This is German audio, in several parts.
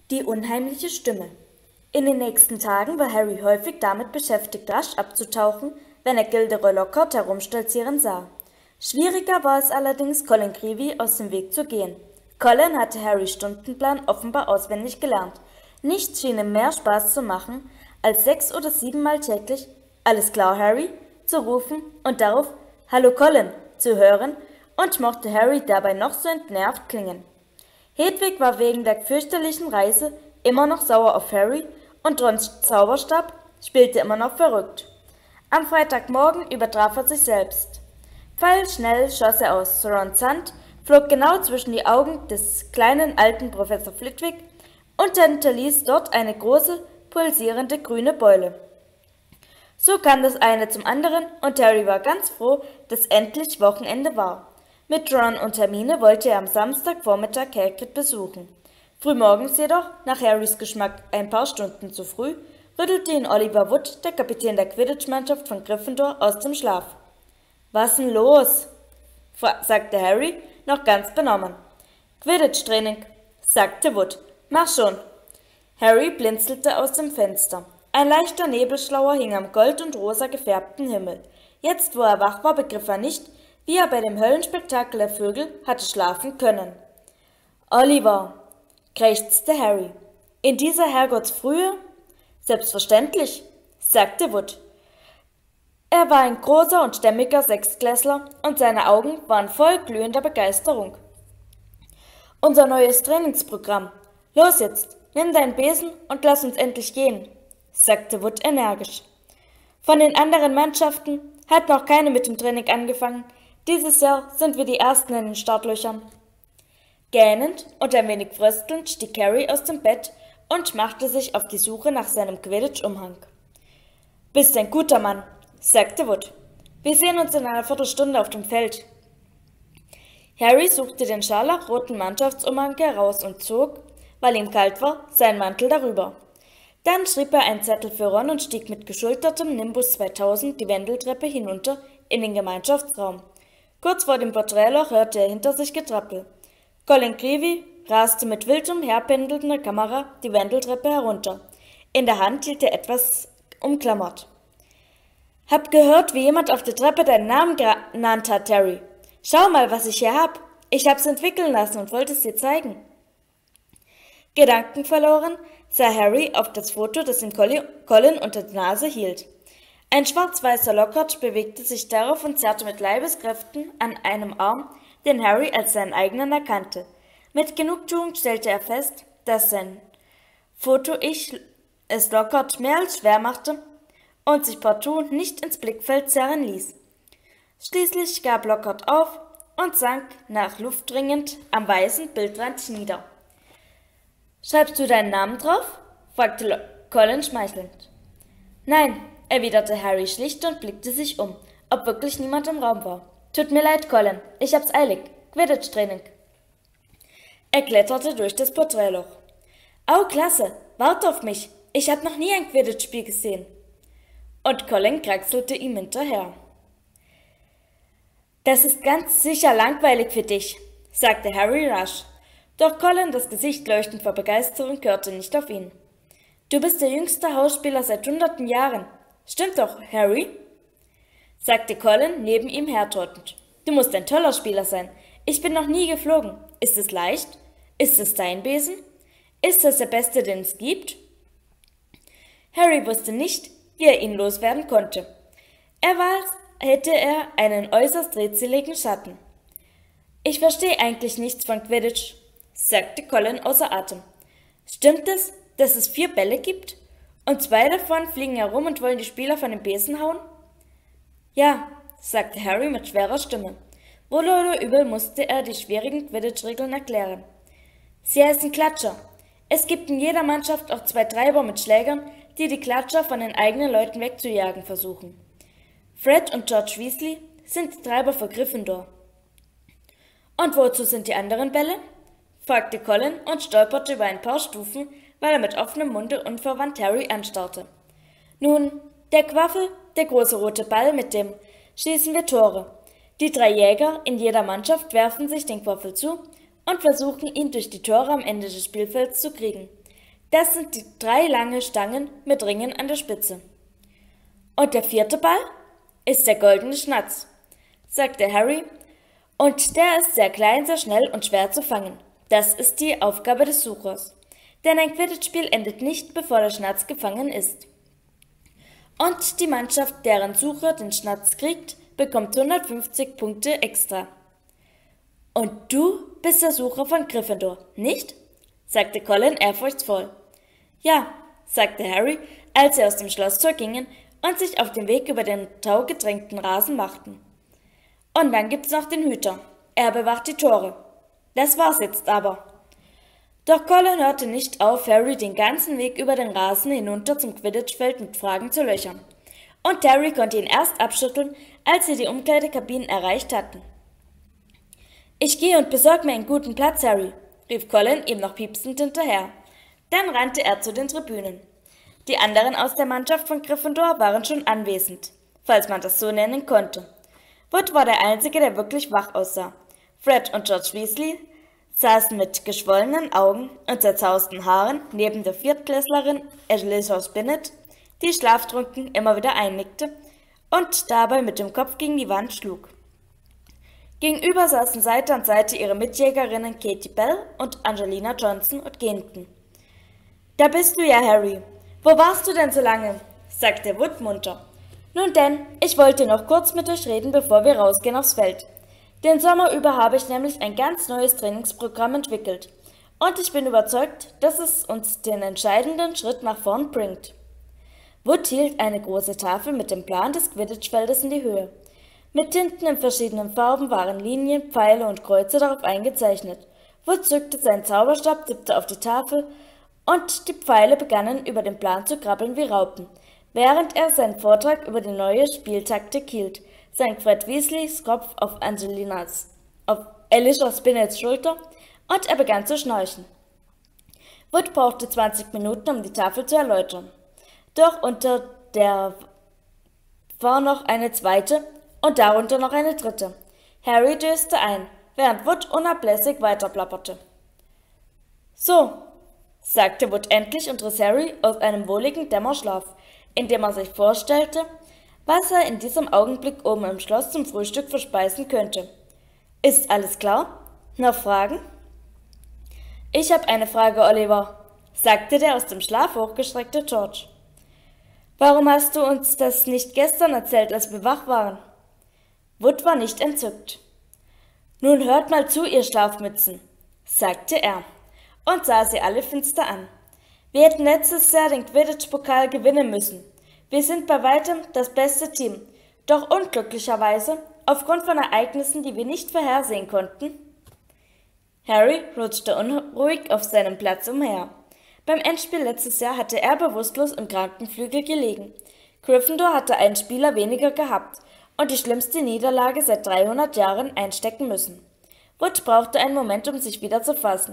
Die unheimliche Stimme. In den nächsten Tagen war Harry häufig damit beschäftigt, rasch abzutauchen, wenn er Gilderoy Lockhart herumstolzieren sah. Schwieriger war es allerdings, Colin Creevey aus dem Weg zu gehen. Colin hatte Harrys Stundenplan offenbar auswendig gelernt. Nichts schien ihm mehr Spaß zu machen, als 6 oder 7 Mal täglich »Alles klar, Harry?« zu rufen und darauf »Hallo Colin« zu hören und mochte Harry dabei noch so entnervt klingen. Hedwig war wegen der fürchterlichen Reise immer noch sauer auf Harry und Rons Zauberstab spielte immer noch verrückt. Am Freitagmorgen übertraf er sich selbst. Pfeilschnell schoss er aus Rons Hand, flog genau zwischen die Augen des kleinen alten Professor Flitwick und hinterließ dort eine große, pulsierende grüne Beule. So kam das eine zum anderen und Harry war ganz froh, dass endlich Wochenende war. Mit Ron und Hermine wollte er am Samstagvormittag Hagrid besuchen. Frühmorgens jedoch, nach Harrys Geschmack ein paar Stunden zu früh, rüttelte ihn Oliver Wood, der Kapitän der Quidditch-Mannschaft von Gryffindor, aus dem Schlaf. »Was denn los?« sagte Harry, noch ganz benommen. »Quidditch-Training«, sagte Wood. »Mach schon.« Harry blinzelte aus dem Fenster. Ein leichter Nebelschauer hing am gold- und rosa gefärbten Himmel. Jetzt, wo er wach war, begriff er nicht, wie er bei dem Höllenspektakel der Vögel hatte schlafen können. »Oliver«, krächzte Harry. »In dieser Herrgottsfrühe?« »Selbstverständlich«, sagte Wood. Er war ein großer und stämmiger Sechstklässler und seine Augen waren voll glühender Begeisterung. »Unser neues Trainingsprogramm. Los jetzt, nimm deinen Besen und lass uns endlich gehen«, sagte Wood energisch. »Von den anderen Mannschaften hat noch keine mit dem Training angefangen. Dieses Jahr sind wir die Ersten in den Startlöchern.« Gähnend und ein wenig fröstelnd stieg Harry aus dem Bett und machte sich auf die Suche nach seinem Quidditch-Umhang. »Bist ein guter Mann«, sagte Wood. »Wir sehen uns in einer Viertelstunde auf dem Feld.« Harry suchte den scharlachroten Mannschaftsumhang heraus und zog, weil ihm kalt war, seinen Mantel darüber. Dann schrieb er einen Zettel für Ron und stieg mit geschultertem Nimbus 2000 die Wendeltreppe hinunter in den Gemeinschaftsraum. Kurz vor dem Porträtloch hörte er hinter sich Getrappel. Colin Creevey raste mit wild umherpendelnder Kamera die Wendeltreppe herunter. In der Hand hielt er etwas umklammert. »Hab gehört, wie jemand auf der Treppe deinen Namen genannt hat, Harry. Schau mal, was ich hier hab. Ich hab's entwickeln lassen und wollte es dir zeigen.« Gedankenverloren sah Harry auf das Foto, das ihm Colin unter die Nase hielt. Ein schwarz-weißer Lockhart bewegte sich darauf und zerrte mit Leibeskräften an einem Arm, den Harry als seinen eigenen erkannte. Mit Genugtuung stellte er fest, dass sein Foto-Ich es Lockhart mehr als schwer machte und sich partout nicht ins Blickfeld zerren ließ. Schließlich gab Lockhart auf und sank nach Luft dringend am weißen Bildrand nieder. »Schreibst du deinen Namen drauf?« fragte Colin schmeichelnd. »Nein«, erwiderte Harry schlicht und blickte sich um, ob wirklich niemand im Raum war. »Tut mir leid, Colin, ich hab's eilig. Quidditch-Training.« Er kletterte durch das Porträtloch. »Au, klasse, wart auf mich. Ich hab noch nie ein Quidditch-Spiel gesehen.« Und Colin kraxelte ihm hinterher. »Das ist ganz sicher langweilig für dich«, sagte Harry rasch. Doch Colin, das Gesicht leuchtend vor Begeisterung, hörte nicht auf ihn. »Du bist der jüngste Hausspieler seit hunderten Jahren. Stimmt doch, Harry?« sagte Colin neben ihm hertrottend. »Du musst ein toller Spieler sein. Ich bin noch nie geflogen. Ist es leicht? Ist es dein Besen? Ist es der beste, den es gibt?« Harry wusste nicht, wie er ihn loswerden konnte. Hätte er einen äußerst redseligen Schatten. »Ich verstehe eigentlich nichts von Quidditch«, sagte Colin außer Atem. »Stimmt es, dass es 4 Bälle gibt? Und 2 davon fliegen herum und wollen die Spieler von den Besen hauen?« »Ja«, sagte Harry mit schwerer Stimme. Wohl oder übel musste er die schwierigen Quidditch-Regeln erklären. »Sie heißen Klatscher. Es gibt in jeder Mannschaft auch 2 Treiber mit Schlägern, die die Klatscher von den eigenen Leuten wegzujagen versuchen. Fred und George Weasley sind die Treiber für Gryffindor.« »Und wozu sind die anderen Bälle?« fragte Colin und stolperte über ein paar Stufen, weil er mit offenem Munde unverwandt Harry anstarrte. »Nun, der Quaffel, der große rote Ball, mit dem schießen wir Tore. Die 3 Jäger in jeder Mannschaft werfen sich den Quaffel zu und versuchen, ihn durch die Tore am Ende des Spielfelds zu kriegen. Das sind die 3 lange Stangen mit Ringen an der Spitze. Und der 4. Ball ist der goldene Schnatz, sagte Harry, und der ist sehr klein, sehr schnell und schwer zu fangen. Das ist die Aufgabe des Suchers. Denn ein Quidditch-Spiel endet nicht, bevor der Schnatz gefangen ist. Und die Mannschaft, deren Sucher den Schnatz kriegt, bekommt 150 Punkte extra. Und du bist der Sucher von Gryffindor, nicht? Sagte Colin ehrfurchtsvoll. Ja, sagte Harry, als sie aus dem Schlosstor gingen und sich auf den Weg über den taugedrängten Rasen machten. Und dann gibt's noch den Hüter. Er bewacht die Tore. Das war's jetzt aber. Doch Colin hörte nicht auf, Harry den ganzen Weg über den Rasen hinunter zum Quidditch-Feld mit Fragen zu löchern. Und Harry konnte ihn erst abschütteln, als sie die Umkleidekabinen erreicht hatten. »Ich gehe und besorge mir einen guten Platz, Harry«, rief Colin ihm noch piepsend hinterher. Dann rannte er zu den Tribünen. Die anderen aus der Mannschaft von Gryffindor waren schon anwesend, falls man das so nennen konnte. Wood war der Einzige, der wirklich wach aussah. Fred und George Weasley saßen mit geschwollenen Augen und zerzausten Haaren neben der Viertklässlerin Elizabeth Bennet, die schlaftrunken immer wieder einnickte und dabei mit dem Kopf gegen die Wand schlug. Gegenüber saßen Seite an Seite ihre Mitjägerinnen Katie Bell und Angelina Johnson und gähnten. »Da bist du ja, Harry. Wo warst du denn so lange?« sagte Wood munter. »Nun denn, ich wollte noch kurz mit euch reden, bevor wir rausgehen aufs Feld. Den Sommer über habe ich nämlich ein ganz neues Trainingsprogramm entwickelt. Und ich bin überzeugt, dass es uns den entscheidenden Schritt nach vorn bringt.« Wood hielt eine große Tafel mit dem Plan des Quidditch-Feldes in die Höhe. Mit Tinten in verschiedenen Farben waren Linien, Pfeile und Kreuze darauf eingezeichnet. Wood zückte seinen Zauberstab, tippte auf die Tafel und die Pfeile begannen über den Plan zu krabbeln wie Raupen. Während er seinen Vortrag über die neue Spieltaktik hielt, sank Fred Weasleys Kopf auf Alicia Spinnets Schulter und er begann zu schnarchen. Wood brauchte 20 Minuten, um die Tafel zu erläutern. Doch unter der war noch eine zweite und darunter noch eine dritte. Harry döste ein, während Wood unablässig weiterplapperte. »So«, sagte Wood endlich und riss Harry aus einem wohligen Dämmerschlaf, indem er sich vorstellte, was er in diesem Augenblick oben im Schloss zum Frühstück verspeisen könnte. »Ist alles klar? Noch Fragen?« »Ich habe eine Frage, Oliver«, sagte der aus dem Schlaf hochgestreckte George. »Warum hast du uns das nicht gestern erzählt, als wir wach waren?« Wood war nicht entzückt. »Nun hört mal zu, ihr Schlafmützen«, sagte er und sah sie alle finster an. »Wir hätten letztes Jahr den Quidditch-Pokal gewinnen müssen. Wir sind bei weitem das beste Team, doch unglücklicherweise, aufgrund von Ereignissen, die wir nicht vorhersehen konnten.« Harry rutschte unruhig auf seinem Platz umher. Beim Endspiel letztes Jahr hatte er bewusstlos im Krankenflügel gelegen. Gryffindor hatte einen Spieler weniger gehabt und die schlimmste Niederlage seit 300 Jahren einstecken müssen. Wood brauchte einen Moment, um sich wieder zu fassen.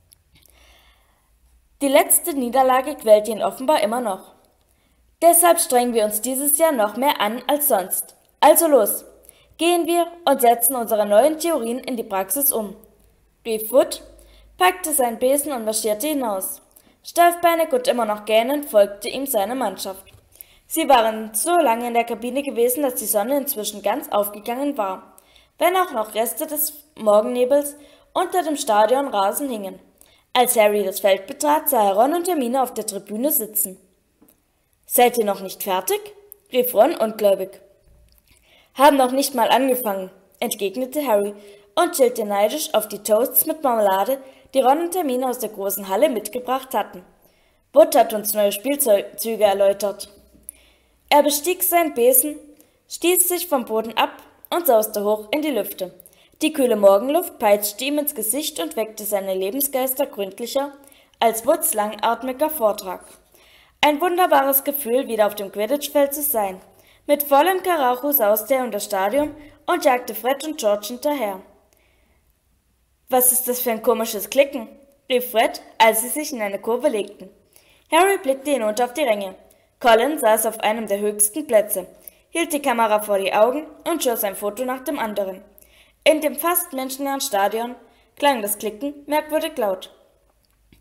Die letzte Niederlage quälte ihn offenbar immer noch. »Deshalb strengen wir uns dieses Jahr noch mehr an als sonst. Also los, gehen wir und setzen unsere neuen Theorien in die Praxis um«, rief Wood, packte seinen Besen und marschierte hinaus. Steifbeinig und immer noch gähnend folgte ihm seine Mannschaft. Sie waren so lange in der Kabine gewesen, dass die Sonne inzwischen ganz aufgegangen war, wenn auch noch Reste des Morgennebels unter dem Stadionrasen hingen. Als Harry das Feld betrat, sah er Ron und Hermine auf der Tribüne sitzen. »Seid ihr noch nicht fertig?« rief Ron ungläubig. »Haben noch nicht mal angefangen«, entgegnete Harry und schielte neidisch auf die Toasts mit Marmelade, die Ron und Hermine aus der großen Halle mitgebracht hatten. »Wood hat uns neue Spielzüge erläutert.« Er bestieg seinen Besen, stieß sich vom Boden ab und sauste hoch in die Lüfte. Die kühle Morgenluft peitschte ihm ins Gesicht und weckte seine Lebensgeister gründlicher als Woods langatmiger Vortrag. Ein wunderbares Gefühl, wieder auf dem Quidditch-Feld zu sein. Mit vollem Karacho sauste er um das Stadion und jagte Fred und George hinterher. »Was ist das für ein komisches Klicken?« rief Fred, als sie sich in eine Kurve legten. Harry blickte hinunter auf die Ränge. Colin saß auf einem der höchsten Plätze, hielt die Kamera vor die Augen und schoss ein Foto nach dem anderen. In dem fast menschenleeren Stadion klang das Klicken merkwürdig laut.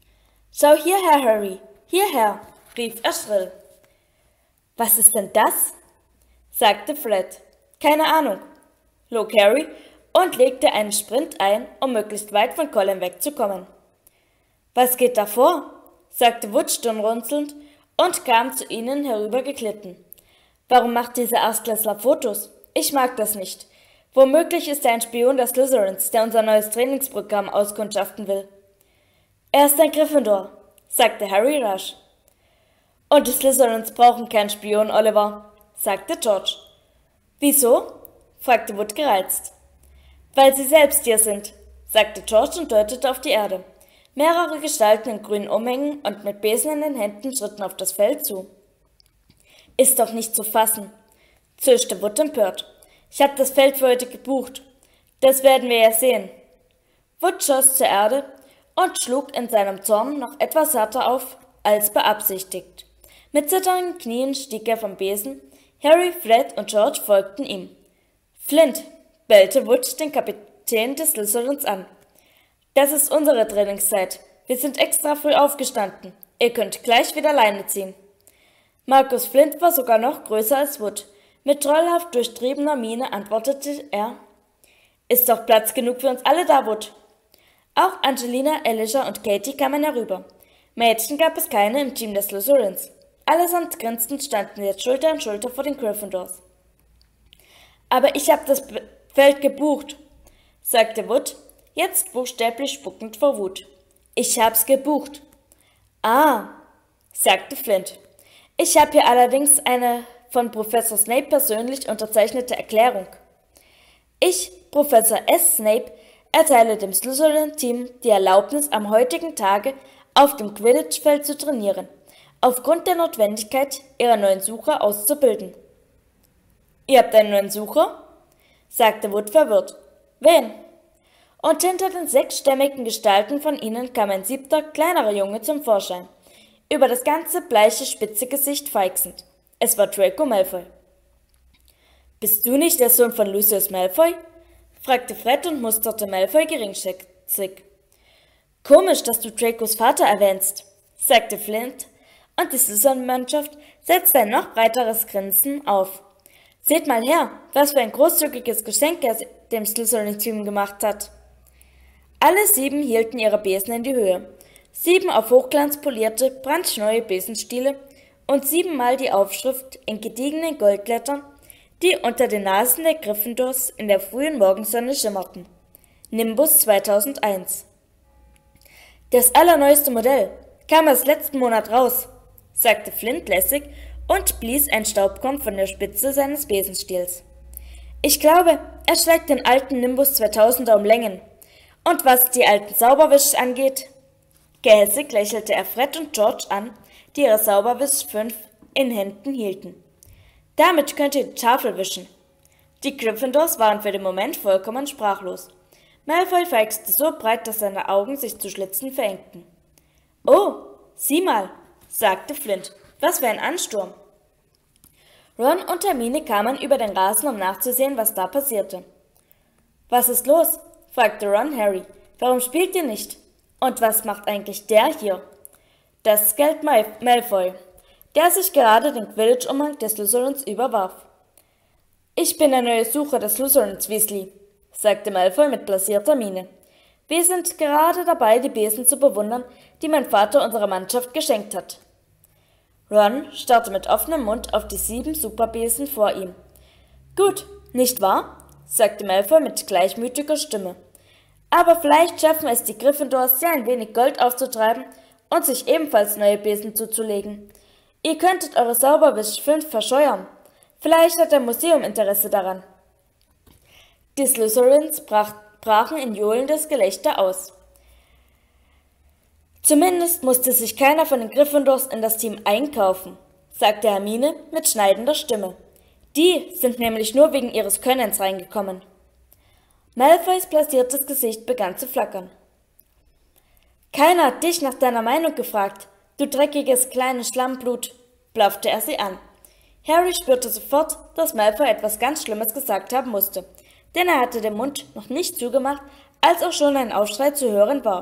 »Schau hierher, Harry, hierher«, rief er schrill. »Was ist denn das?« sagte Fred. »Keine Ahnung«, log Harry und legte einen Sprint ein, um möglichst weit von Colin wegzukommen. »Was geht da vor?« sagte Wood stirnrunzelnd und kam zu ihnen herübergeglitten. »Warum macht dieser Erstklässler Fotos? Ich mag das nicht. Womöglich ist er ein Spion der Slytherins, der unser neues Trainingsprogramm auskundschaften will.« »Er ist ein Gryffindor«, sagte Harry rasch. »Und die Slytherins brauchen keinen Spion, Oliver«, sagte George. »Wieso?« fragte Wood gereizt. »Weil sie selbst hier sind«, sagte George und deutete auf die Erde. Mehrere Gestalten in grünen Umhängen und mit Besen in den Händen schritten auf das Feld zu. »Ist doch nicht zu fassen«, zischte Wood empört. »Ich habe das Feld für heute gebucht. Das werden wir ja sehen.« Wood schoss zur Erde und schlug in seinem Zorn noch etwas härter auf als beabsichtigt. Mit zitternden Knien stieg er vom Besen. Harry, Fred und George folgten ihm. »Flint«, bellte Wood den Kapitän des Slytherins an. »Das ist unsere Trainingszeit. Wir sind extra früh aufgestanden. Ihr könnt gleich wieder Leine ziehen.« Marcus Flint war sogar noch größer als Wood. Mit trollhaft durchtriebener Miene antwortete er: »Ist doch Platz genug für uns alle da, Wood.« Auch Angelina, Elijah und Katie kamen herüber. Mädchen gab es keine im Team des Slytherins. Allesamt grinsend standen jetzt Schulter an Schulter vor den Gryffindors. »Aber ich habe das Feld gebucht«, sagte Wood, jetzt buchstäblich spuckend vor Wut. »Ich hab's gebucht.« »Ah«, sagte Flint. »Ich habe hier allerdings eine von Professor Snape persönlich unterzeichnete Erklärung. Ich, Professor S. Snape, erteile dem Slytherin-Team die Erlaubnis, am heutigen Tage auf dem Quidditch-Feld zu trainieren, aufgrund der Notwendigkeit, ihre neuen Sucher auszubilden.« »Ihr habt einen neuen Sucher?« sagte Wood verwirrt. »Wen?« Und hinter den 6stämmigen Gestalten von ihnen kam ein 7., kleinerer Junge zum Vorschein, über das ganze bleiche, spitze Gesicht feixend. Es war Draco Malfoy. »Bist du nicht der Sohn von Lucius Malfoy?« fragte Fred und musterte Malfoy geringschätzig. »Komisch, dass du Dracos Vater erwähnst«, sagte Flint, und die Slytherin-Mannschaft setzte ein noch breiteres Grinsen auf. »Seht mal her, was für ein großzügiges Geschenk er dem Slytherin-Team gemacht hat.« Alle 7 hielten ihre Besen in die Höhe. 7 auf Hochglanz polierte, brandneue Besenstiele und 7-mal die Aufschrift in gediegenen Goldlettern, die unter den Nasen der Gryffindors in der frühen Morgensonne schimmerten. Nimbus 2001. »Das allerneueste Modell, kam erst letzten Monat raus«, sagte Flint lässig und blies ein Staubkorn von der Spitze seines Besenstiels. »Ich glaube, er schlägt den alten Nimbus 2000er um Längen. Und was die alten Zauberwisch angeht«, gehässig lächelte er Fred und George an, die ihre Zauberwisch 5 in Händen hielten. »Damit könnt ihr die Tafel wischen.« Die Gryffindors waren für den Moment vollkommen sprachlos. Malfoy feixte so breit, dass seine Augen sich zu Schlitzen verengten. »Oh, sieh mal«, sagte Flint. »Was für ein Ansturm!« Ron und Hermine kamen über den Rasen, um nachzusehen, was da passierte. »Was ist los?« fragte Ron Harry. »Warum spielt ihr nicht? Und was macht eigentlich der hier?« Das galt Malfoy, der sich gerade den Quidditch-Umhang des Slytherins überwarf. »Ich bin der neue Sucher des Slytherins, Weasley«, sagte Malfoy mit blasierter Miene. »Wir sind gerade dabei, die Besen zu bewundern, die mein Vater unserer Mannschaft geschenkt hat.« Ron starrte mit offenem Mund auf die 7 Superbesen vor ihm. »Gut, nicht wahr?«, sagte Malfoy mit gleichmütiger Stimme. »Aber vielleicht schaffen es die Gryffindors, ja ein wenig Gold aufzutreiben und sich ebenfalls neue Besen zuzulegen. Ihr könntet eure Zauberwisch 5 verscheuern. Vielleicht hat ein Museum Interesse daran.« Die Slytherins brachen in johlendes Gelächter aus. »Zumindest musste sich keiner von den Gryffindors in das Team einkaufen«, sagte Hermine mit schneidender Stimme. »Die sind nämlich nur wegen ihres Könnens reingekommen.« Malfoys blasiertes Gesicht begann zu flackern. »Keiner hat dich nach deiner Meinung gefragt, du dreckiges kleines Schlammblut«, blaffte er sie an. Harry spürte sofort, dass Malfoy etwas ganz Schlimmes gesagt haben musste, denn er hatte den Mund noch nicht zugemacht, als auch schon ein Aufschrei zu hören war.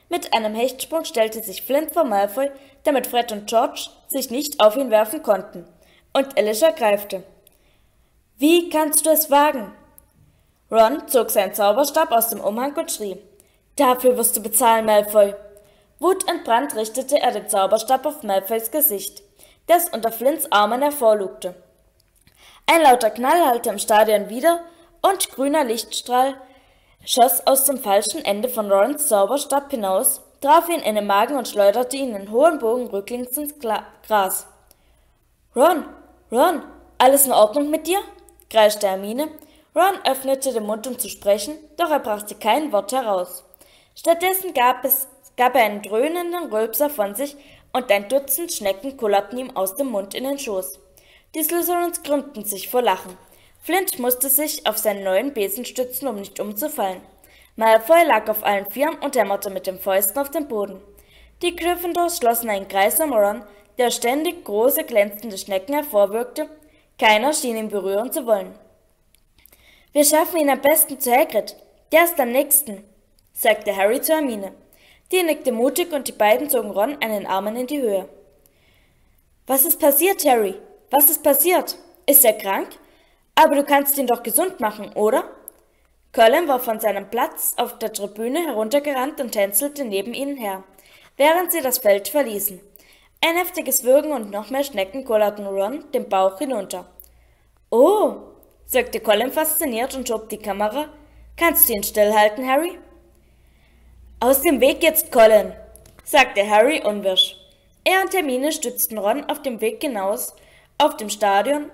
Mit einem Hechtsprung stellte sich Flint vor Malfoy, damit Fred und George sich nicht auf ihn werfen konnten. Und Alicia greifte. »Wie kannst du es wagen?« Ron zog seinen Zauberstab aus dem Umhang und schrie. »Dafür wirst du bezahlen, Malfoy!« Wutentbrannt richtete er den Zauberstab auf Malfoys Gesicht, das unter Flints Armen hervorlugte. Ein lauter Knall hallte im Stadion wider und grüner Lichtstrahl schoss aus dem falschen Ende von Rons Zauberstab hinaus, traf ihn in den Magen und schleuderte ihn in hohen Bogen rücklings ins Gras. »Ron, Ron, alles in Ordnung mit dir?« kreischte Hermine. Ron öffnete den Mund, um zu sprechen, doch er brachte kein Wort heraus. Stattdessen gab er einen dröhnenden Rülpser von sich und ein Dutzend Schnecken kullerten ihm aus dem Mund in den Schoß. Die Slytherins krümmten sich vor Lachen. Flint musste sich auf seinen neuen Besen stützen, um nicht umzufallen. Malfoy lag auf allen Vieren und hämmerte mit den Fäusten auf den Boden. Die Gryffindors schlossen einen Kreis um Ron, der ständig große, glänzende Schnecken hervorwirkte. Keiner schien ihn berühren zu wollen. »Wir schaffen ihn am besten zu Hagrid. Der ist am nächsten«, sagte Harry zu Hermine. Die nickte mutig und die beiden zogen Ron an den Armen in die Höhe. »Was ist passiert, Harry? Was ist passiert? Ist er krank? Aber du kannst ihn doch gesund machen, oder?« Colin war von seinem Platz auf der Tribüne heruntergerannt und tänzelte neben ihnen her, während sie das Feld verließen. Ein heftiges Würgen und noch mehr Schnecken kullerten Ron den Bauch hinunter. »Oh«, sagte Colin fasziniert und schob die Kamera. »Kannst du ihn stillhalten, Harry?« »Aus dem Weg jetzt, Colin«, sagte Harry unwirsch. Er und Hermine stützten Ron auf dem Weg hinaus aus dem Stadion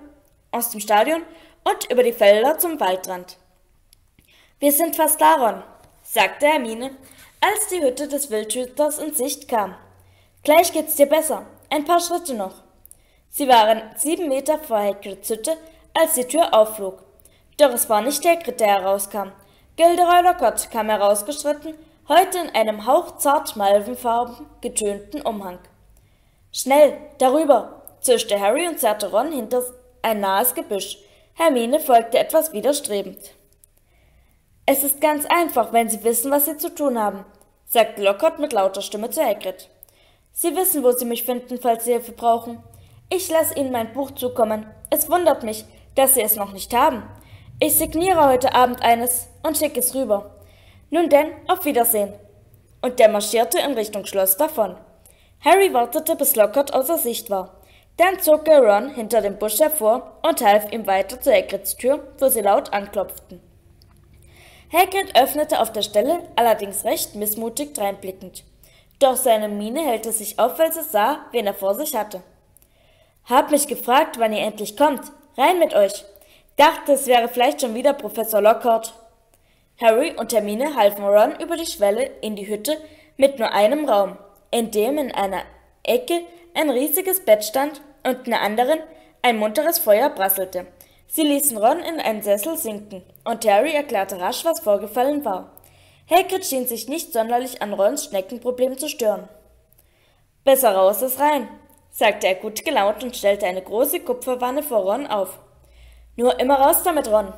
und über die Felder zum Waldrand. »Wir sind fast da, Ron«, sagte Hermine, als die Hütte des Wildhüters in Sicht kam. »Gleich geht's dir besser. Ein paar Schritte noch.« Sie waren 7 Meter vor Hagrids Hütte, als die Tür aufflog. Doch es war nicht Hagrid, der herauskam. Gilderoy Lockhart kam herausgeschritten, heute in einem hauchzart malvenfarben getönten Umhang. »Schnell, darüber«, zischte Harry und zerrte Ron hinter ein nahes Gebüsch. Hermine folgte etwas widerstrebend. »Es ist ganz einfach, wenn Sie wissen, was Sie zu tun haben«, sagte Lockhart mit lauter Stimme zu Hagrid. »Sie wissen, wo Sie mich finden, falls Sie Hilfe brauchen. Ich lasse Ihnen mein Buch zukommen. Es wundert mich, dass Sie es noch nicht haben. Ich signiere heute Abend eines und schicke es rüber. Nun denn, auf Wiedersehen.« Und der marschierte in Richtung Schloss davon. Harry wartete, bis Lockhart außer Sicht war. Dann zog er Ron hinter dem Busch hervor und half ihm weiter zu Hagrids Tür, wo sie laut anklopften. Hagrid öffnete auf der Stelle, allerdings recht missmutig dreinblickend. Doch seine Miene hellte sich auf, als er sah, wen er vor sich hatte. »Hab mich gefragt, wann ihr endlich kommt. Rein mit euch. Dachte, es wäre vielleicht schon wieder Professor Lockhart.« Harry und Hermine halfen Ron über die Schwelle in die Hütte mit nur einem Raum, in dem in einer Ecke ein riesiges Bett stand und in der anderen ein munteres Feuer prasselte. Sie ließen Ron in einen Sessel sinken, und Harry erklärte rasch, was vorgefallen war. Hagrid schien sich nicht sonderlich an Rons Schneckenproblem zu stören. »Besser raus als rein«, sagte er gut gelaunt und stellte eine große Kupferwanne vor Ron auf. »Nur immer raus damit, Ron.«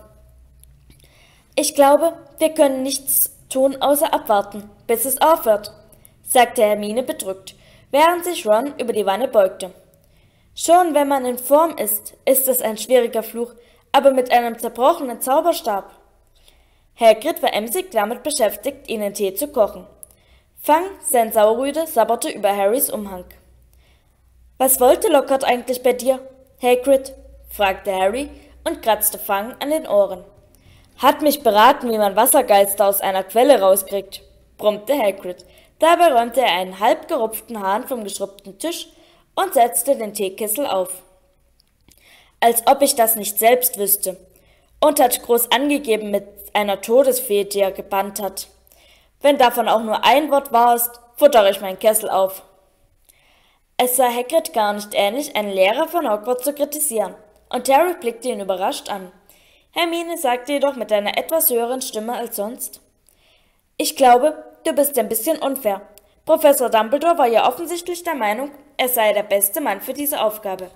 »Ich glaube, wir können nichts tun, außer abwarten, bis es aufhört«, sagte Hermine bedrückt, während sich Ron über die Wanne beugte. »Schon wenn man in Form ist es ein schwieriger Fluch, aber mit einem zerbrochenen Zauberstab.« Hagrid war emsig damit beschäftigt, ihnen Tee zu kochen. Fang, sein Saurüde, sabberte über Harrys Umhang. »Was wollte Lockhart eigentlich bei dir, Hagrid?« fragte Harry und kratzte Fang an den Ohren. »Hat mich beraten, wie man Wassergeister aus einer Quelle rauskriegt«, brummte Hagrid. Dabei räumte er einen halb gerupften Hahn vom geschrubbten Tisch und setzte den Teekessel auf. »Als ob ich das nicht selbst wüsste. Und hat groß angegeben mit einer Todesfee, die er gebannt hat. Wenn davon auch nur ein Wort wahr ist, futtere ich meinen Kessel auf.« Es sah Hagrid gar nicht ähnlich, einen Lehrer von Hogwarts zu kritisieren, und Harry blickte ihn überrascht an. Hermine sagte jedoch mit einer etwas höheren Stimme als sonst: »Ich glaube, du bist ein bisschen unfair. Professor Dumbledore war ja offensichtlich der Meinung, er sei der beste Mann für diese Aufgabe.«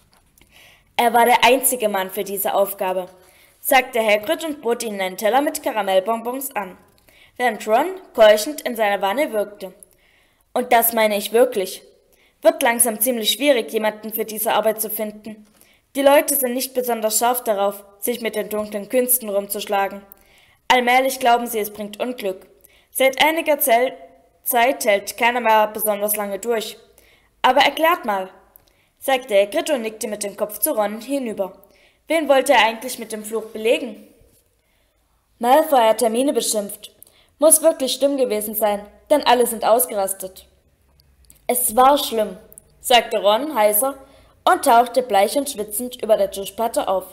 »Er war der einzige Mann für diese Aufgabe«, sagte Hagrid und bot ihnen einen Teller mit Karamellbonbons an. während Ron keuchend in seiner Wanne würgte. Und das meine ich wirklich. Wird langsam ziemlich schwierig, jemanden für diese Arbeit zu finden. Die Leute sind nicht besonders scharf darauf, sich mit den dunklen Künsten rumzuschlagen. Allmählich glauben sie, es bringt Unglück. Seit einiger Zeit hält keiner mehr besonders lange durch. Aber erklärt mal, sagte Hagrid und nickte mit dem Kopf zu Ron hinüber. Wen wollte er eigentlich mit dem Fluch belegen? Malfoy hat Hermine beschimpft. Muss wirklich schlimm gewesen sein, denn alle sind ausgerastet. Es war schlimm, sagte Ron heiser und tauchte bleich und schwitzend über der Tischplatte auf.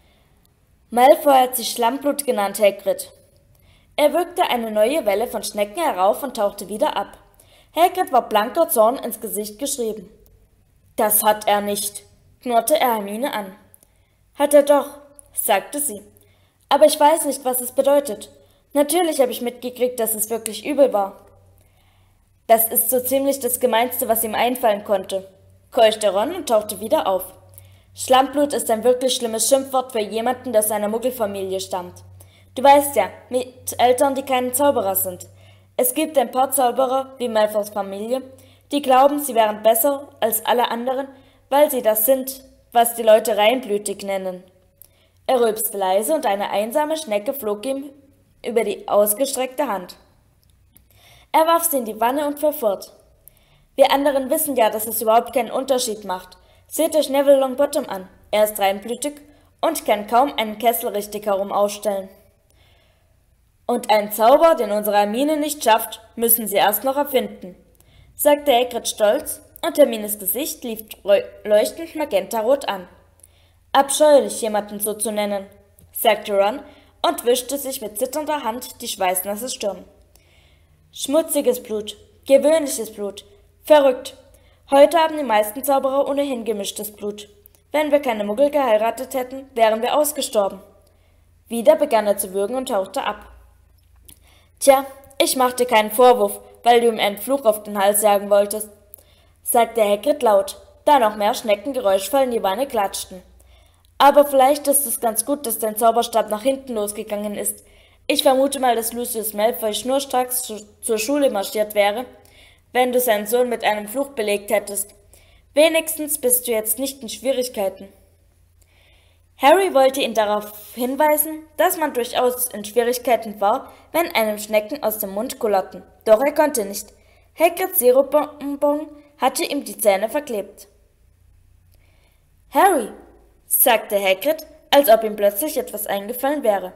Malfoy hat sich Schlammblut genannt, Hagrid. Er würgte eine neue Welle von Schnecken herauf und tauchte wieder ab. Hagrid war blanker Zorn ins Gesicht geschrieben. Das hat er nicht, knurrte er Hermine an. Hat er doch, sagte sie. Aber ich weiß nicht, was es bedeutet. Natürlich habe ich mitgekriegt, dass es wirklich übel war. Das ist so ziemlich das Gemeinste, was ihm einfallen konnte, keuchte Ron und tauchte wieder auf. Schlammblut ist ein wirklich schlimmes Schimpfwort für jemanden, der aus einer Muggelfamilie stammt. Du weißt ja, mit Eltern, die keine Zauberer sind. Es gibt ein paar Zauberer, wie Malfoys Familie, die glauben, sie wären besser als alle anderen, weil sie das sind, was die Leute reinblütig nennen. Er rülpste leise und eine einsame Schnecke flog ihm über die ausgestreckte Hand. Er warf sie in die Wanne und fuhr fort. Wir anderen wissen ja, dass es überhaupt keinen Unterschied macht. Seht euch Neville Longbottom an. Er ist reinblütig und kann kaum einen Kessel richtig herum ausstellen. Und einen Zauber, den unsere Hermine nicht schafft, müssen sie erst noch erfinden, sagte Hagrid stolz, und Hermines Gesicht lief leuchtend magentarot an. Abscheulich, jemanden so zu nennen, sagte Ron und wischte sich mit zitternder Hand die schweißnasse Stirn. Schmutziges Blut, gewöhnliches Blut, verrückt. Heute haben die meisten Zauberer ohnehin gemischtes Blut. Wenn wir keine Muggel geheiratet hätten, wären wir ausgestorben. Wieder begann er zu würgen und tauchte ab. Tja, ich mach dir keinen Vorwurf, weil du ihm einen Fluch auf den Hals jagen wolltest, sagte Hagrid laut, da noch mehr Schnecken geräuschvoll in die Wanne klatschten. Aber vielleicht ist es ganz gut, dass dein Zauberstab nach hinten losgegangen ist. Ich vermute mal, dass Lucius Malfoy schnurstracks zur Schule marschiert wäre, wenn du seinen Sohn mit einem Fluch belegt hättest. Wenigstens bist du jetzt nicht in Schwierigkeiten. Harry wollte ihn darauf hinweisen, dass man durchaus in Schwierigkeiten war, wenn einem Schnecken aus dem Mund kullerten. Doch er konnte nicht. Hagrids Sirupbonbon hatte ihm die Zähne verklebt. Harry, sagte Hagrid, als ob ihm plötzlich etwas eingefallen wäre.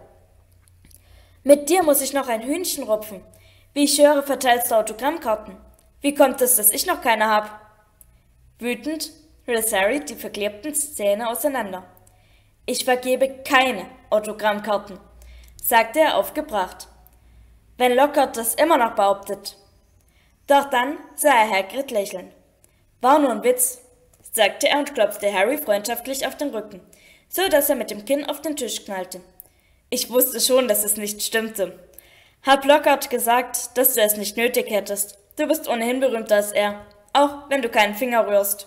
Mit dir muss ich noch ein Hühnchen rupfen. Wie ich höre, verteilst du Autogrammkarten. Wie kommt es, dass ich noch keine hab? Wütend riss Harry die verklebten Zähne auseinander. Ich vergebe keine Autogrammkarten, sagte er aufgebracht. Wenn Lockhart das immer noch behauptet. Doch dann sah er Hagrid lächeln. War nur ein Witz, sagte er und klopfte Harry freundschaftlich auf den Rücken, so dass er mit dem Kinn auf den Tisch knallte. Ich wusste schon, dass es nicht stimmte. Hab Lockhart gesagt, dass du es nicht nötig hättest. Du bist ohnehin berühmter als er, auch wenn du keinen Finger rührst.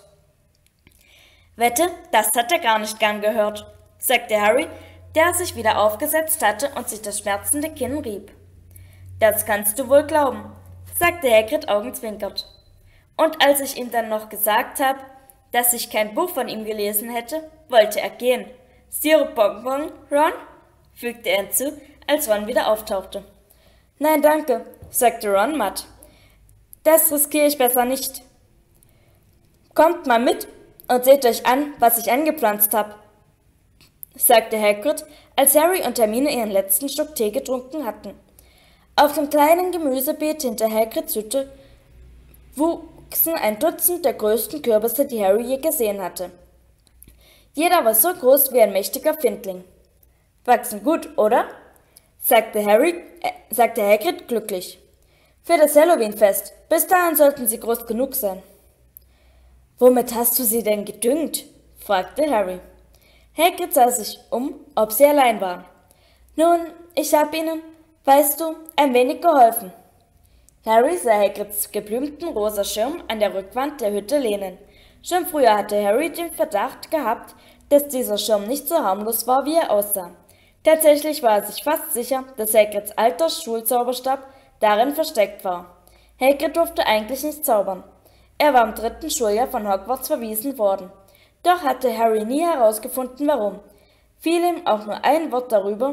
Wette, das hat er gar nicht gern gehört, sagte Harry, der sich wieder aufgesetzt hatte und sich das schmerzende Kinn rieb. Das kannst du wohl glauben, sagte Hagrid augenzwinkert. Und als ich ihm dann noch gesagt habe, dass ich kein Buch von ihm gelesen hätte, wollte er gehen. Sirupbonbon, Ron? Fügte er hinzu, als Ron wieder auftauchte. Nein, danke, sagte Ron matt. Das riskiere ich besser nicht. Kommt mal mit und seht euch an, was ich angepflanzt habe, sagte Hagrid, als Harry und Hermine ihren letzten Schluck Tee getrunken hatten. Auf dem kleinen Gemüsebeet hinter Hagrids Hütte wuchsen ein Dutzend der größten Kürbisse, die Harry je gesehen hatte. Jeder war so groß wie ein mächtiger Findling. Wachsen gut, oder? sagte Hagrid glücklich. Für das Halloween-Fest. Bis dahin sollten sie groß genug sein. Womit hast du sie denn gedüngt? fragte Harry. Hagrid sah sich um, ob sie allein waren. Nun, ich habe ihnen, weißt du, ein wenig geholfen. Harry sah Hagrids geblümten rosa Schirm an der Rückwand der Hütte lehnen. Schon früher hatte Harry den Verdacht gehabt, dass dieser Schirm nicht so harmlos war, wie er aussah. Tatsächlich war er sich fast sicher, dass Hagrids alter Schulzauberstab darin versteckt war. Hagrid durfte eigentlich nicht zaubern. Er war im 3. Schuljahr von Hogwarts verwiesen worden. Doch hatte Harry nie herausgefunden, warum. Fiel ihm auch nur ein Wort darüber.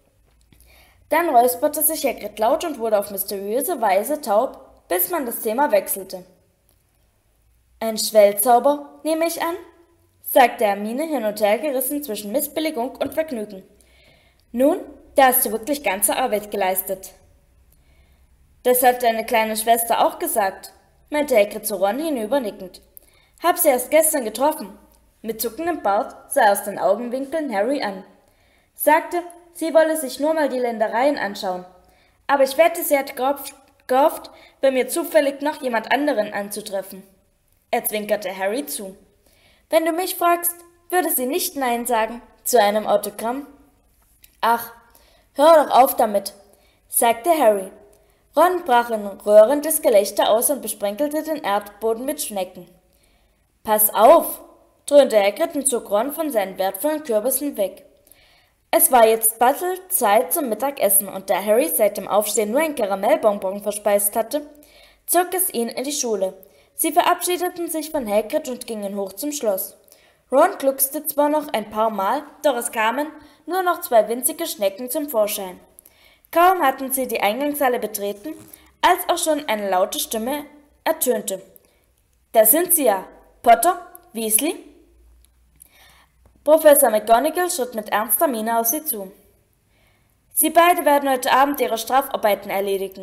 Dann räusperte sich Hagrid laut und wurde auf mysteriöse Weise taub, bis man das Thema wechselte. »Ein Schwellzauber, nehme ich an?« sagte Hermine hin und her gerissen zwischen Missbilligung und Vergnügen. »Nun, da hast du wirklich ganze Arbeit geleistet.« »Das hat deine kleine Schwester auch gesagt«, meinte Hagrid zu Ron hinübernickend. »Hab sie erst gestern getroffen.« Mit zuckendem Bart sah er aus den Augenwinkeln Harry an. Sagte, sie wolle sich nur mal die Ländereien anschauen. Aber ich wette, sie hat gehofft, bei mir zufällig noch jemand anderen anzutreffen. Er zwinkerte Harry zu. Wenn du mich fragst, würde sie nicht Nein sagen zu einem Autogramm. Ach, hör doch auf damit, sagte Harry. Ron brach in röhrendes Gelächter aus und besprenkelte den Erdboden mit Schnecken. Pass auf, dröhnte Hagrid und zog Ron von seinen wertvollen Kürbissen weg. Es war jetzt bald Zeit zum Mittagessen, und da Harry seit dem Aufstehen nur ein Karamellbonbon verspeist hatte, zog es ihn in die Schule. Sie verabschiedeten sich von Hagrid und gingen hoch zum Schloss. Ron gluckste zwar noch ein paar Mal, doch es kamen nur noch 2 winzige Schnecken zum Vorschein. Kaum hatten sie die Eingangshalle betreten, als auch schon eine laute Stimme ertönte. »Da sind sie ja! Potter? Weasley?« Professor McGonagall schritt mit ernster Miene auf sie zu. »Sie beide werden heute Abend ihre Strafarbeiten erledigen.«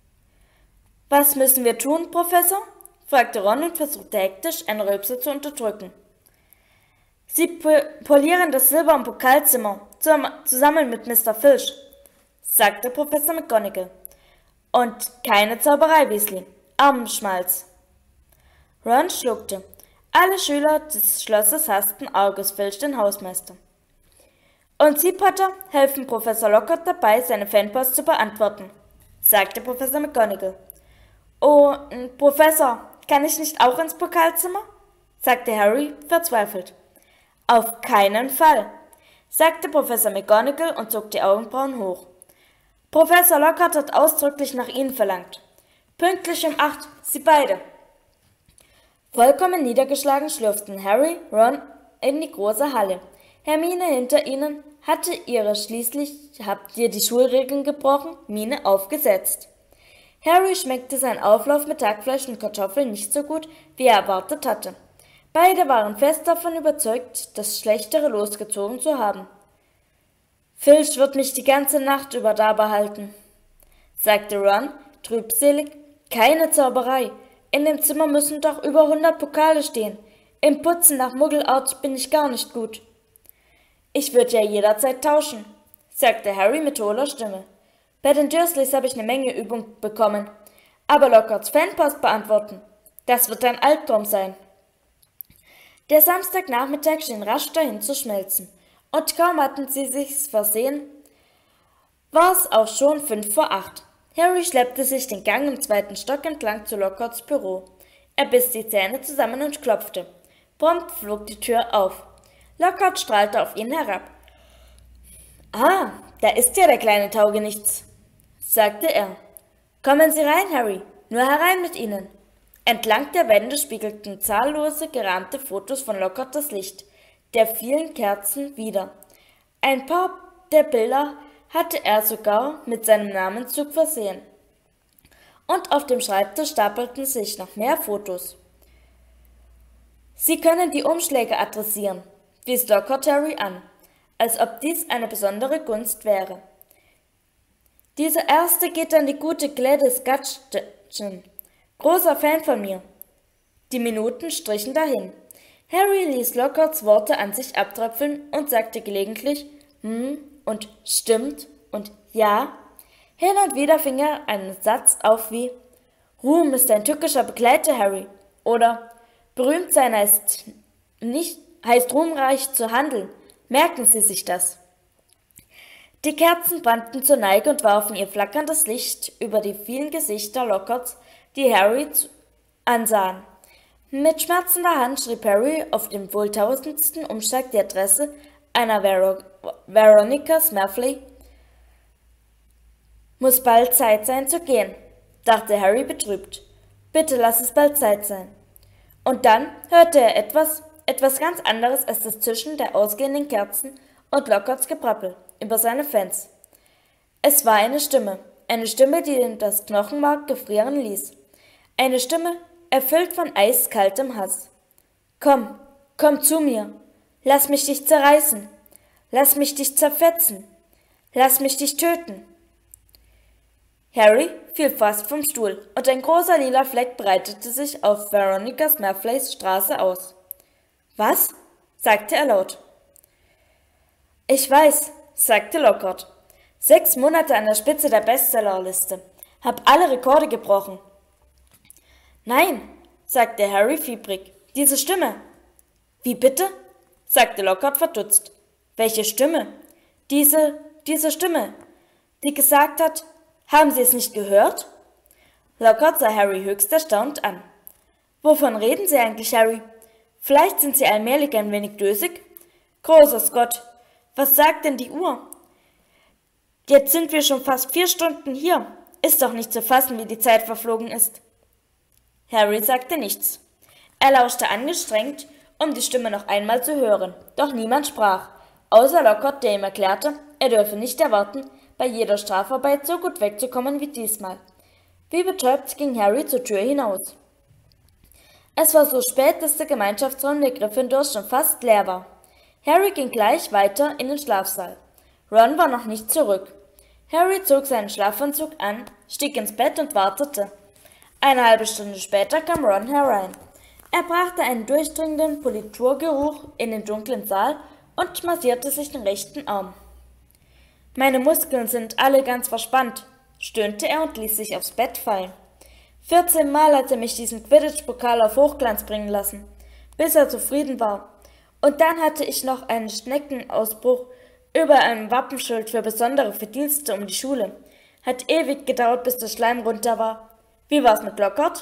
»Was müssen wir tun, Professor?« fragte Ron und versuchte hektisch, einen Rülpser zu unterdrücken. »Sie polieren das Silber- und Pokalzimmer, zusammen mit Mr. Filch«, sagte Professor McGonagall. »Und keine Zauberei, Weasley. Armschmalz.« Ron schluckte. Alle Schüler des Schlosses hassten Argus Filch, den Hausmeister. »Und Sie, Potter, helfen Professor Lockhart dabei, seine Fanpost zu beantworten«, sagte Professor McGonagall. »Oh, Professor, kann ich nicht auch ins Pokalzimmer?« sagte Harry verzweifelt. »Auf keinen Fall«, sagte Professor McGonagall und zog die Augenbrauen hoch. »Professor Lockhart hat ausdrücklich nach Ihnen verlangt. Pünktlich um 8, Sie beide.« Vollkommen niedergeschlagen schlürften Harry, Ron in die große Halle. Hermine hinter ihnen hatte ihre »Schließlich habt ihr die Schulregeln gebrochen« Miene aufgesetzt. Harry schmeckte sein Auflauf mit Hackfleisch und Kartoffeln nicht so gut, wie er erwartet hatte. Beide waren fest davon überzeugt, das Schlechtere losgezogen zu haben. »Filch wird mich die ganze Nacht über da behalten«, sagte Ron, trübselig. »Keine Zauberei. In dem Zimmer müssen doch über 100 Pokale stehen. Im Putzen nach Muggelart bin ich gar nicht gut.« »Ich würde ja jederzeit tauschen«, sagte Harry mit hohler Stimme. »Bei den Dursleys habe ich eine Menge Übung bekommen. Aber Lockharts Fanpost beantworten, das wird ein Albtraum sein.« Der Samstagnachmittag schien rasch dahin zu schmelzen, und kaum hatten sie sich's versehen, war es auch schon 7:55. Harry schleppte sich den Gang im 2. Stock entlang zu Lockharts Büro. Er biss die Zähne zusammen und klopfte. Prompt flog die Tür auf. Lockhart strahlte auf ihn herab. »Ah, da ist ja der kleine Taugenichts«, sagte er. »Kommen Sie rein, Harry, nur herein mit Ihnen.« Entlang der Wände spiegelten zahllose gerahmte Fotos von Lockhart das Licht der vielen Kerzen wider. Ein paar der Bilder hatte er sogar mit seinem Namenszug versehen. Und auf dem Schreibtisch stapelten sich noch mehr Fotos. »Sie können die Umschläge adressieren«, wies Lockhart Harry an, als ob dies eine besondere Gunst wäre. »Dieser erste geht an die gute Gladys Gutchen. Großer Fan von mir.« Die Minuten strichen dahin. Harry ließ Lockharts Worte an sich abtröpfeln und sagte gelegentlich und »stimmt« und »ja«. Hin und wieder fing er einen Satz auf wie »Ruhm ist ein tückischer Begleiter, Harry« oder »berühmt sein heißt ruhmreich zu handeln. Merken Sie sich das.« Die Kerzen brannten zur Neige und warfen ihr flackerndes Licht über die vielen Gesichter Lockharts, die Harry ansahen. Mit schmerzender Hand schrieb Harry auf dem wohl tausendsten Umschlag die Adresse einer Veronica Smelfley. Muss bald Zeit sein zu gehen, dachte Harry betrübt. Bitte lass es bald Zeit sein. Und dann hörte er etwas ganz anderes als das Zischen der ausgehenden Kerzen und Lockharts Gebrabbel über seine Fans. Es war eine Stimme, die ihm das Knochenmark gefrieren ließ. Eine Stimme, erfüllt von eiskaltem Hass. Komm zu mir. Lass mich dich zerreißen. Lass mich dich zerfetzen. Lass mich dich töten. Harry fiel fast vom Stuhl und ein großer lila Fleck breitete sich auf Veronica Smelfleys Straße aus. Was? Sagte er laut. Ich weiß, sagte Lockhart. 6 Monate an der Spitze der Bestsellerliste. Hab alle Rekorde gebrochen. Nein, sagte Harry fiebrig. Diese Stimme. Wie bitte? Sagte Lockhart verdutzt. Welche Stimme? Diese Stimme, die gesagt hat, haben Sie es nicht gehört? Lockhart sah Harry höchst erstaunt an. Wovon reden Sie eigentlich, Harry? Vielleicht sind Sie allmählich ein wenig dösig? Großer Scott, was sagt denn die Uhr? Jetzt sind wir schon fast 4 Stunden hier. Ist doch nicht zu fassen, wie die Zeit verflogen ist. Harry sagte nichts. Er lauschte angestrengt, um die Stimme noch einmal zu hören, doch niemand sprach, außer Lockhart, der ihm erklärte, er dürfe nicht erwarten, bei jeder Strafarbeit so gut wegzukommen wie diesmal. Wie betäubt ging Harry zur Tür hinaus. Es war so spät, dass der Gemeinschaftsraum der Gryffindors schon fast leer war. Harry ging gleich weiter in den Schlafsaal. Ron war noch nicht zurück. Harry zog seinen Schlafanzug an, stieg ins Bett und wartete. Eine halbe Stunde später kam Ron herein. Er brachte einen durchdringenden Politurgeruch in den dunklen Saal und massierte sich den rechten Arm. »Meine Muskeln sind alle ganz verspannt«, stöhnte er und ließ sich aufs Bett fallen. 14 Mal hat er mich diesen Quidditch-Pokal auf Hochglanz bringen lassen, bis er zufrieden war. Und dann hatte ich noch einen Schneckenausbruch über einem Wappenschild für besondere Verdienste um die Schule. Hat ewig gedauert, bis der Schleim runter war. Wie war's mit Lockhart?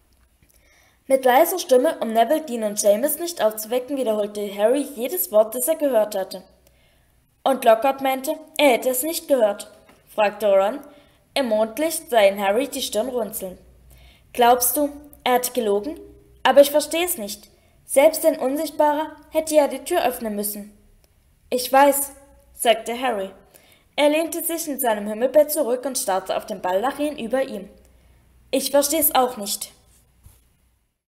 Mit leiser Stimme, um Neville, Dean und Seamus nicht aufzuwecken, wiederholte Harry jedes Wort, das er gehört hatte. Und Lockhart meinte, er hätte es nicht gehört, fragte Ron. Im Mondlicht sah ihn Harry die Stirn runzeln. Glaubst du, er hat gelogen? Aber ich verstehe es nicht. Selbst ein Unsichtbarer hätte ja die Tür öffnen müssen. Ich weiß, sagte Harry. Er lehnte sich in seinem Himmelbett zurück und starrte auf den Baldachin über ihm. Ich verstehe es auch nicht.